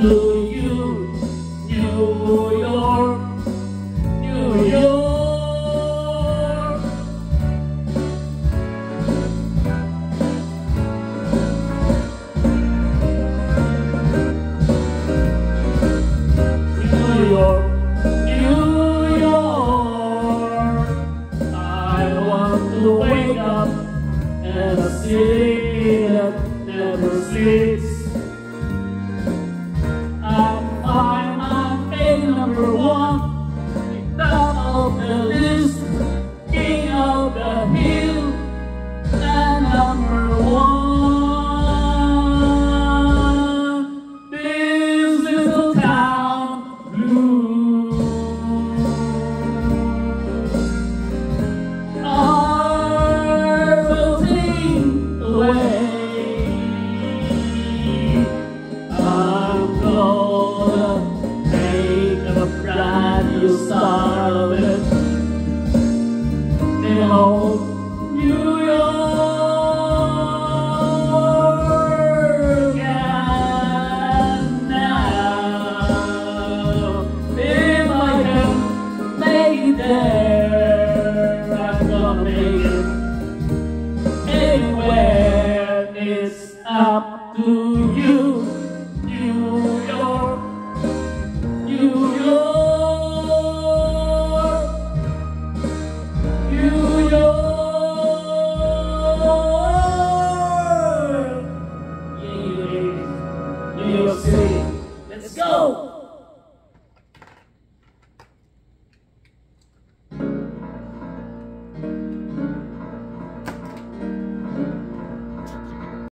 to you, New York, New York. New York, New York. I want to wake up in a city that never sleeps. I find my fame number one, top of the list, king of the hill, and number one. This little town blues are floating away. I'm gonna make a brand new start of it. In old New York, and now, if I can make it there, I'm gonna make it anywhere. It's up to you, New York, New York, New York. Yeah, New York City. Let's go!